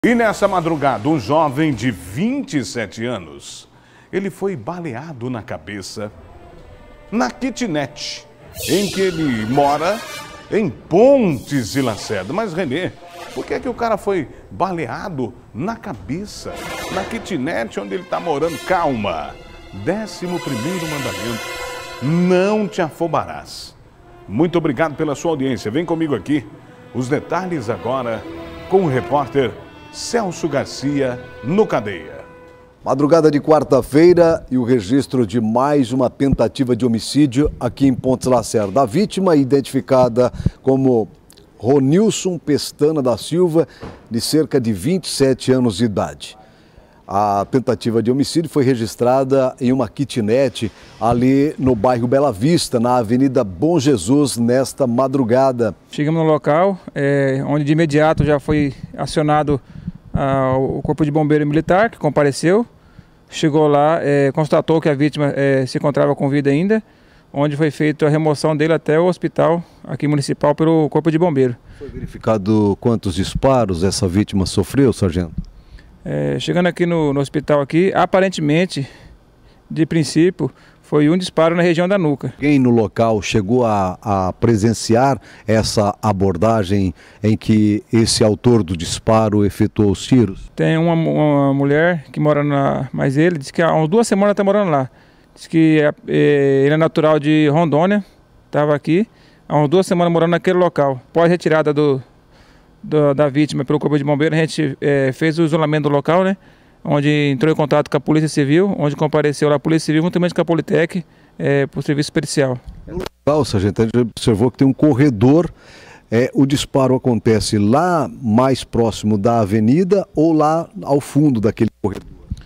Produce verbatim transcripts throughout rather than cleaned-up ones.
E nessa madrugada, um jovem de vinte e sete anos, ele foi baleado na cabeça na kitnet em que ele mora em Pontes de Lacerda. Mas, Renê, por que é que o cara foi baleado na cabeça, na kitnet onde ele está morando? Calma, décimo primeiro mandamento, não te afobarás. Muito obrigado pela sua audiência. Vem comigo aqui, os detalhes agora com o repórter Celso Garcia no Cadeia. Madrugada de quarta-feira e o registro de mais uma tentativa de homicídio aqui em Pontes Lacerda. A vítima, identificada como Ronilson Pestana da Silva, de cerca de vinte e sete anos de idade. A tentativa de homicídio foi registrada em uma kitnet ali no bairro Bela Vista, na Avenida Bom Jesus, nesta madrugada. Chegamos no local, é, onde de imediato já foi acionado ah, o Corpo de Bombeiro Militar, que compareceu. Chegou lá, é, constatou que a vítima é, se encontrava com vida ainda, onde foi feita a remoção dele até o hospital aqui municipal pelo Corpo de Bombeiro. Foi verificado quantos disparos essa vítima sofreu, sargento? É, chegando aqui no, no hospital aqui, aparentemente, de princípio, foi um disparo na região da nuca. Quem no local chegou a, a presenciar essa abordagem em que esse autor do disparo efetuou os tiros? Tem uma, uma mulher que mora na... Mas ele disse que há umas duas semanas está morando lá. Diz que é, é, ele é natural de Rondônia, estava aqui, há umas duas semanas morando naquele local. Após retirada do... Da, da vítima pelo Corpo de Bombeiro, a gente é, fez o isolamento do local, né? Onde entrou em contato com a Polícia Civil, onde compareceu lá a Polícia Civil, juntamente com a Politec, é, para o serviço pericial. No local, sargento, a gente observou que tem um corredor. É, o disparo acontece lá mais próximo da avenida ou lá ao fundo daquele corredor?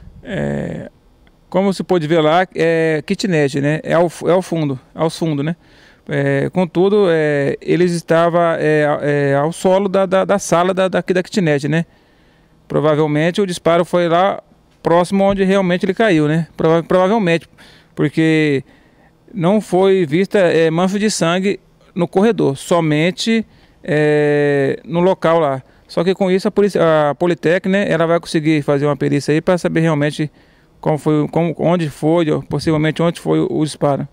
É, como se pôde ver lá, é kitnet, né? É ao, é ao fundo, aos fundos, né? É, contudo, é, eles estavam é, é, ao solo da, da, da sala da, da, da kitnet, né? Provavelmente o disparo foi lá próximo onde realmente ele caiu, né? Prova provavelmente, porque não foi vista é, mancha de sangue no corredor, somente é, no local lá. Só que com isso a, polícia, a Politec, né? Ela vai conseguir fazer uma perícia aí para saber realmente como foi, como, onde foi, possivelmente onde foi o, o disparo.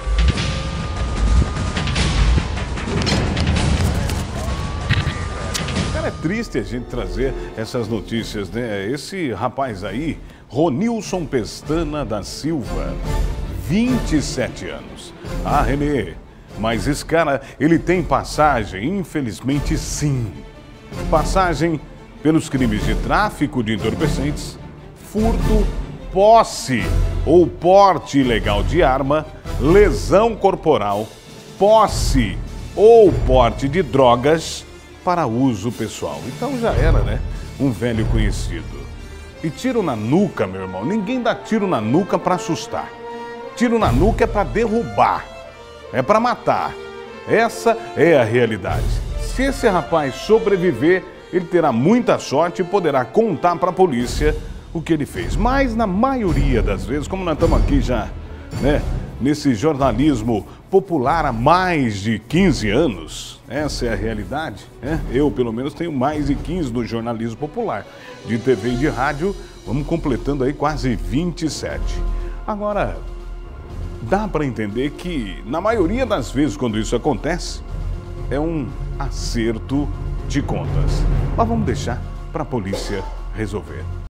É triste a gente trazer essas notícias, né? Esse rapaz aí, Ronilson Pestana da Silva, vinte e sete anos. Ah, Renê, mas esse cara, ele tem passagem, infelizmente sim. Passagem pelos crimes de tráfico de entorpecentes, furto, posse ou porte ilegal de arma, lesão corporal, posse ou porte de drogas para uso pessoal. Então já era, né? Um velho conhecido. E tiro na nuca, meu irmão. Ninguém dá tiro na nuca para assustar. Tiro na nuca é para derrubar. É para matar. Essa é a realidade. Se esse rapaz sobreviver, ele terá muita sorte e poderá contar para a polícia o que ele fez. Mas na maioria das vezes, como nós estamos aqui já, né? Nesse jornalismo popular há mais de quinze anos, essa é a realidade, né? Eu, pelo menos, tenho mais de quinze no jornalismo popular. De T V e de rádio, vamos completando aí quase vinte e sete. Agora, dá para entender que, na maioria das vezes, quando isso acontece, é um acerto de contas. Mas vamos deixar para a polícia resolver.